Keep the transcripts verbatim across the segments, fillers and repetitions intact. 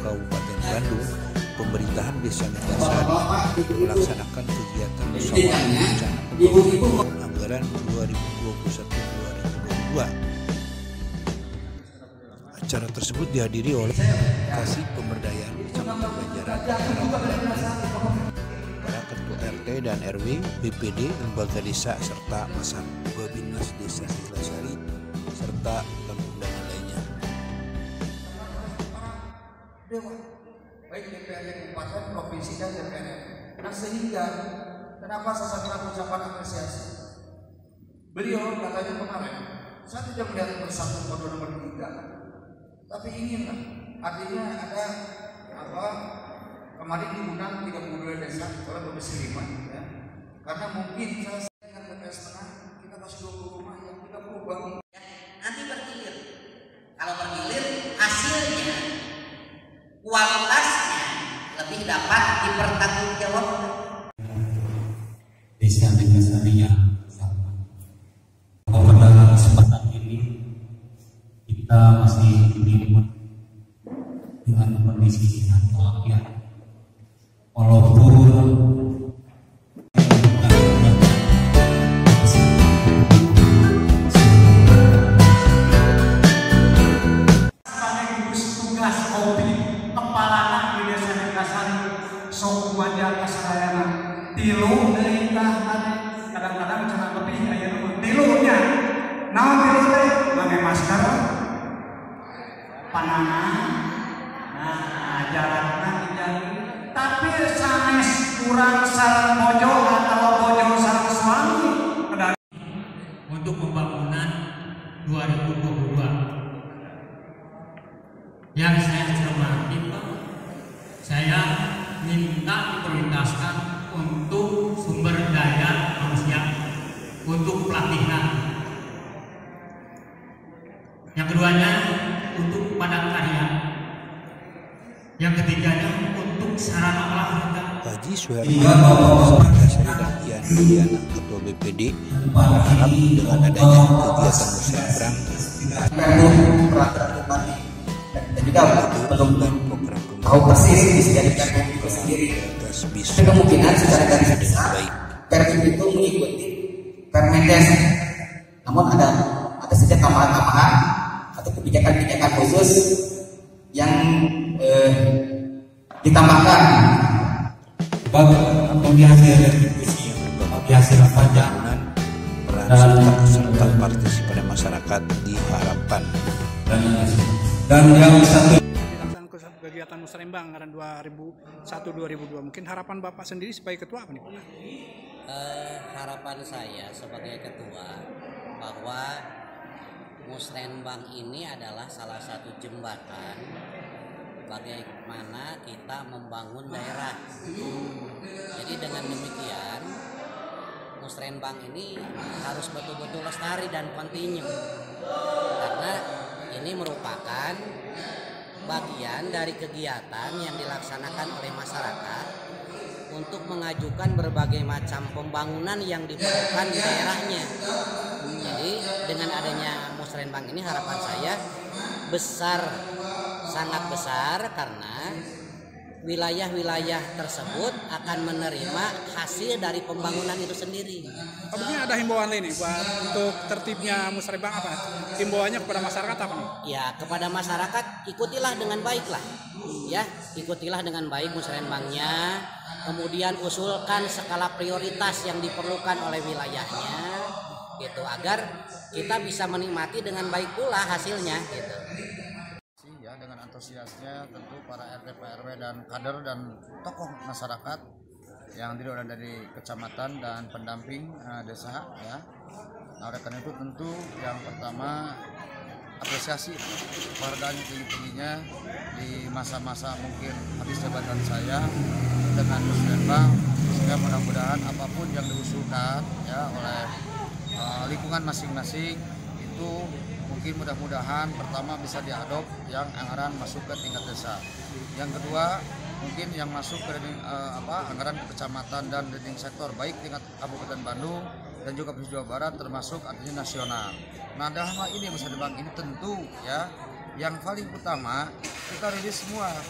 Kabupaten Bandung, pemerintahan Desa Neglasari melaksanakan kegiatan musyawarah rencana pembangunan anggaran dua ribu dua puluh satu sampai dua ribu dua puluh dua. Acara tersebut dihadiri oleh Kasih Pemberdayaan Kecamatan Banjaran, para ketua R T dan R W, B P D, lembaga desa, serta Masar Babinnas Desa Neglasari, serta tamu-tamu lainnya. Baik D P R D Kabupaten, Provinsi, dan D P R R. Nah, sehingga kenapa saya sampaikan ucapan apresiasi? Beliau katanya kemarin, saya tidak melihat bersatu kode nomor tiga, tapi inginlah, artinya ada apa? Kemarin diundang tiga puluh dua desa oleh Komisi lima, ya. Karena mungkin saya dengan T P S setengah kita kasih dua puluh rumah yang kita perlu bangun. Ya, nanti bergilir. Kalau bergilir, hasilnya, kualitasnya lebih dapat dipertanggungjawabkan. Desa Neglasari yang pada kesempatan ini kita masih diberi dengan kondisi sehat walafiat, walaupun tilu dari kadang-kadang cuma lebih aja dulu tilunya nah tilu teh pakai masker panangan nah jalannya dijaga tapi sanes kurang sarang bojo atau bojo sarang suami untuk pembangunan dua ribu dua puluh dua yang saya cermati, Pak, saya minta diprioritaskan untuk sumber daya manusia, untuk pelatihan. Yang keduanya untuk padat karya. Yang ketiganya untuk sarana olahraga. Haji Suherman, Sekretariat dan Ian Diana, Ketua B P D, berharap dengan adanya kegiatan musyawarah dan juga belum tahu persis disediakan itu sendiri. Kemungkinan secara garis besar Permen itu mengikuti Permendes, namun ada ada saja tambahan-tambahan atau kebijakan-kebijakan khusus yang eh, ditambahkan. Hasil pajak peran serta partisipasi masyarakat diharapkan. Dan yang satu kegiatan musrembang anggaran dua ribu satu sampai dua ribu dua, mungkin harapan Bapak sendiri sebagai ketua apa nih Pak? Uh, harapan saya sebagai ketua bahwa musrembang ini adalah salah satu jembatan bagaimana kita membangun daerah. Jadi dengan demikian musrembang ini harus betul-betul lestari dan kontinu, karena ini merupakan bagian dari kegiatan yang dilaksanakan oleh masyarakat untuk mengajukan berbagai macam pembangunan yang diperlukan di daerahnya. Jadi dengan adanya musrembang ini harapan saya besar, sangat besar, karena wilayah-wilayah tersebut akan menerima hasil dari pembangunan itu sendiri. Oh, begini ada himbauan lain nih buat untuk tertibnya musrembang apa? Himbauannya kepada masyarakat apa nih? Ya, kepada masyarakat ikutilah dengan baiklah. Ya, ikutilah dengan baik musrembangnya. Kemudian usulkan skala prioritas yang diperlukan oleh wilayahnya, gitu, agar kita bisa menikmati dengan baik pula hasilnya, gitu. Ya, dengan antusiasnya tentu para R T, P R W dan kader dan tokoh masyarakat yang terdiri dari kecamatan dan pendamping uh, desa, ya. Nah, oleh karena itu tentu yang pertama apresiasi penghargaan tinggi-tingginya di masa-masa mungkin habis jabatan saya dengan musrembang, sehingga mudah-mudahan apapun yang diusulkan ya oleh uh, lingkungan masing-masing itu mungkin mudah-mudahan pertama bisa diadop yang anggaran masuk ke tingkat desa. Yang kedua mungkin yang masuk ke uh, apa anggaran kecamatan dan leading sektor baik tingkat Kabupaten Bandung dan juga Provinsi Jawa Barat termasuk artinya nasional. Nah, dalam hal ini musrembang ini tentu ya yang paling utama kita rilis semua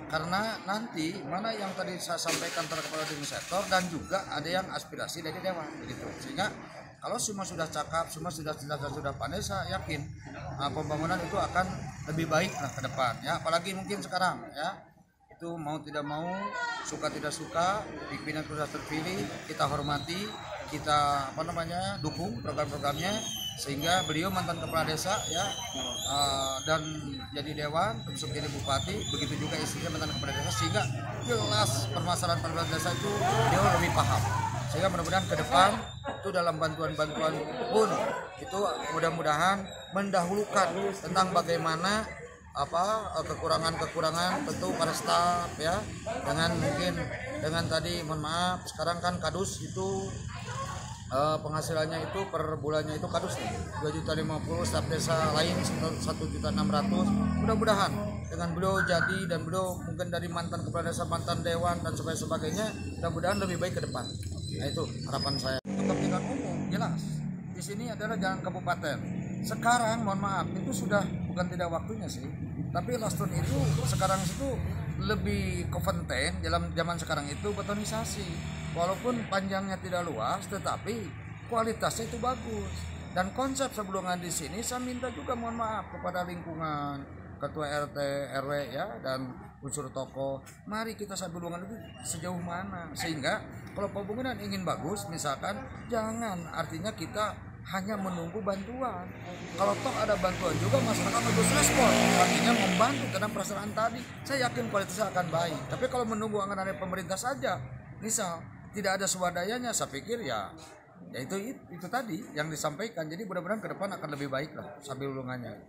karena nanti mana yang tadi saya sampaikan terkait dengan sektor dan juga ada yang aspirasi dari dewan gitu. Sehingga kalau semua sudah cakap, semua sudah sudah sudah pandai, saya yakin uh, pembangunan itu akan lebih baik lah ke depan ya. Apalagi mungkin sekarang ya, itu mau tidak mau, suka tidak suka, pimpinan sudah terpilih, kita hormati, kita apa namanya dukung program-programnya, sehingga beliau mantan kepala desa ya, uh, dan jadi dewan, terus jadi bupati, begitu juga istrinya mantan kepala desa, sehingga jelas permasalahan permasalahan desa itu dia lebih paham. Sehingga mudah-mudahan ke depan itu dalam bantuan-bantuan pun itu mudah-mudahan mendahulukan tentang bagaimana apa kekurangan-kekurangan tentu para staf ya, dengan mungkin dengan tadi mohon maaf sekarang kan kadus itu eh, penghasilannya itu per bulannya itu kadus nih dua juta lima puluh, staf desa lain satu juta enam ratus. Mudah-mudahan dengan beliau jadi dan beliau mungkin dari mantan kepala desa, mantan dewan dan sebagainya, mudah-mudahan lebih baik ke depan. Nah itu harapan saya. Untuk kepentingan umum jelas di sini adalah jalan kabupaten. Sekarang mohon maaf itu sudah bukan tidak waktunya sih, tapi Laston itu sekarang itu lebih konten dalam zaman sekarang itu betonisasi. Walaupun panjangnya tidak luas, tetapi kualitasnya itu bagus. Dan konsep sebelumnya di sini saya minta juga mohon maaf kepada lingkungan, ketua R T R W ya, dan unsur tokoh, mari kita sabulungan itu sejauh mana, sehingga kalau pembangunan ingin bagus misalkan jangan artinya kita hanya menunggu bantuan. Kalau toh ada bantuan juga masyarakat harus respon, artinya membantu dalam perasaan tadi, saya yakin kualitasnya akan baik. Tapi kalau menunggu anggaran dari pemerintah saja, misal tidak ada swadayanya, saya pikir ya ya itu, itu itu tadi yang disampaikan. Jadi mudah-mudahan ke depan akan lebih baik lah sambil ulungannya.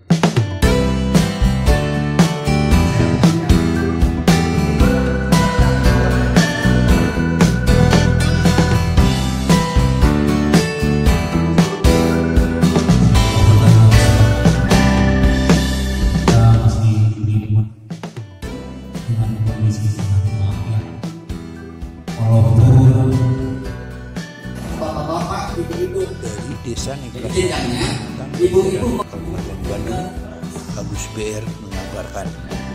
Dari Desa Negara Ibu-ibu Kabupaten Bandung, Agus B R mengabarkan.